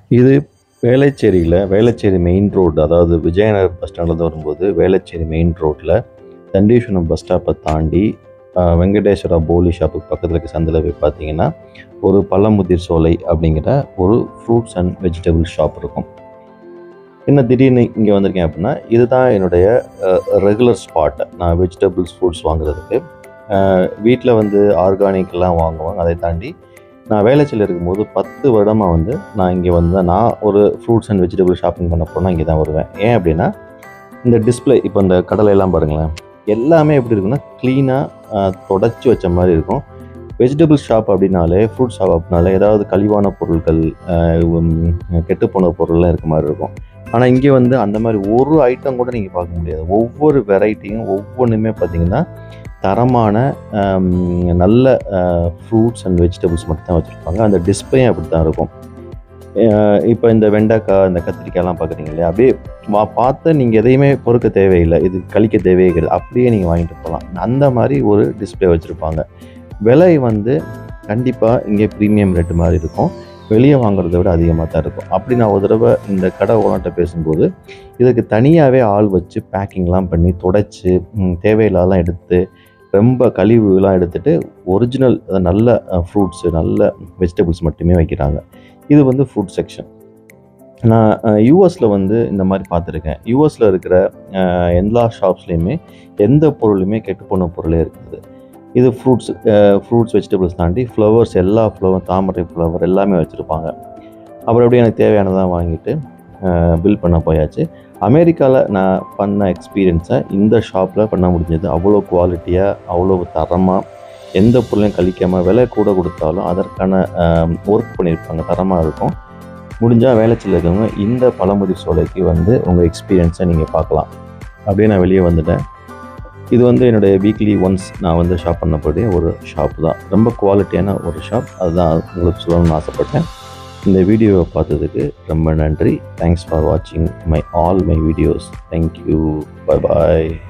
இது Velachery main road, அதாவது Vijayanagar bus ஸ்டாண்ட்லேருந்து வரும்போது வேளச்சேரி மெயின் ரோட்டில் தண்டீஸ்வரம் பஸ் ஸ்டாப்பை தாண்டி வெங்கடேஸ்வரா போலி ஷாப்புக்கு பக்கத்தில் இருக்க சந்தில் போய் பார்த்தீங்கன்னா ஒரு பழமுதிர் சோலை அப்படிங்கிற ஒரு ஃப்ரூட்ஸ் அண்ட் வெஜிடபிள் ஷாப் இருக்கும். என்ன திடீர்னு இங்கே வந்திருக்கேன் அப்படின்னா, இதுதான் என்னுடைய ரெகுலர் ஸ்பாட். நான் வெஜிடபிள்ஸ் ஃப்ரூட்ஸ் வாங்குறதுக்கு வீட்டில் வந்து ஆர்கானிக்கெல்லாம் வாங்குவாங்க. அதை தாண்டி நான் வேளச்சேரியில் இருக்கும்போது 10 வருடமாக நான் இங்கே நான் ஒரு ஃப்ரூட்ஸ் அண்ட் வெஜிடபிள் ஷாப்பிங் பண்ண போனால் இங்கே தான் வருவேன். ஏன் அப்படின்னா, இந்த டிஸ்பிளே இப்போ இந்த கடலையெல்லாம் பாருங்களேன், எல்லாமே எப்படி இருக்குன்னா க்ளீனாக தொடச்சி வச்ச மாதிரி இருக்கும். வெஜிடபிள் ஷாப் அப்படின்னாலே, ஃப்ரூட் ஷாப் அப்படின்னாலே ஏதாவது கழிவான பொருட்கள், கெட்டுப்போன பொருள்லாம் இருக்க மாதிரி இருக்கும். ஆனால் இங்கே அந்த மாதிரி ஒரு ஐட்டம் கூட நீங்கள் பார்க்க முடியாது. ஒவ்வொரு வெரைட்டியும் ஒவ்வொன்றுமே பார்த்திங்கன்னா தரமான நல்ல ஃப்ரூட்ஸ் அண்ட் வெஜிடபிள்ஸ் மட்டும் தான் வச்சுருப்பாங்க. அந்த டிஸ்பிளேயும் அப்படி தான் இருக்கும். இப்போ இந்த வெண்டைக்காய், இந்த கத்திரிக்காயெல்லாம் பார்க்குறீங்க இல்லையா, அப்படியே பார்த்து நீங்கள் எதையுமே பொறுக்க தேவையில்லை, இது கழிக்க தேவையே கிடையாது, அப்படியே நீங்கள் வாங்கிட்டு போகலாம். அந்த மாதிரி ஒரு டிஸ்பிளே வச்சுருப்பாங்க. விலை கண்டிப்பாக இங்கே ப்ரீமியம் ரேட்டு மாதிரி இருக்கும். வெளியே வாங்குறத விட அதிகமாக தான் இருக்கும். அப்படி நான் ஒரு தடவை இந்த கடை ஓனர்கிட்ட பேசும்போது, இதுக்கு தனியாகவே ஆள் வச்சு பேக்கிங்லாம் பண்ணி தொடச்சி தேவையில்லாதெல்லாம் எடுத்து ரொம்ப கழிவுலாம் எடுத்துகிட்டு ஒரிஜினல் நல்ல ஃப்ரூட்ஸு நல்ல வெஜிடபிள்ஸ் மட்டுமே வைக்கிறாங்க. இது ஃப்ரூட் செக்ஷன். நான் யூஎஸில் இந்த மாதிரி பார்த்துருக்கேன். யூஎஸில் இருக்கிற எல்லா ஷாப்ஸ்லேயுமே எந்த பொருளுமே கெட்டுப்போன பொருளே இருக்குது. இது ஃப்ரூட்ஸ் வெஜிடபிள்ஸ் தாண்டி ஃப்ளவர்ஸ், எல்லா தாமரை ஃப்ளவர் எல்லாமே வச்சுருப்பாங்க. அப்புறம் எப்படி எனக்கு தேவையானதான் வாங்கிட்டு பில் பண்ண போயாச்சு. அமெரிக்காவில் நான் பண்ண எக்ஸ்பீரியன்ஸை இந்த ஷாப்பில் பண்ண முடிஞ்சது. அவ்வளோ குவாலிட்டியாக, அவ்வளோ தரமாக, எந்த பொருளையும் கழிக்காமல், விலை கூட கொடுத்தாலும் அதற்கான ஒர்க் பண்ணியிருப்பாங்க, தரமாக இருக்கும். முடிஞ்சால் வேளச்சேரியில் இருக்கவங்க இந்த பழமுதிர் சோலைக்கு உங்கள் எக்ஸ்பீரியன்ஸை நீங்கள் பார்க்கலாம். அப்படியே நான் வெளியே வந்துட்டேன். இது என்னுடைய வீக்லி ஒன்ஸ் நான் ஷாப் பண்ணக்கூடிய ஒரு ஷாப் தான். ரொம்ப குவாலிட்டியான ஒரு ஷாப். அதுதான் உங்களுக்கு சொல்லணும்னு ஆசைப்பட்டேன். இந்த வீடியோவை பார்த்ததுக்கு ரொம்ப நன்றி. தேங்க்ஸ் ஃபார் வாட்சிங் all my videos. Thank you. Bye bye.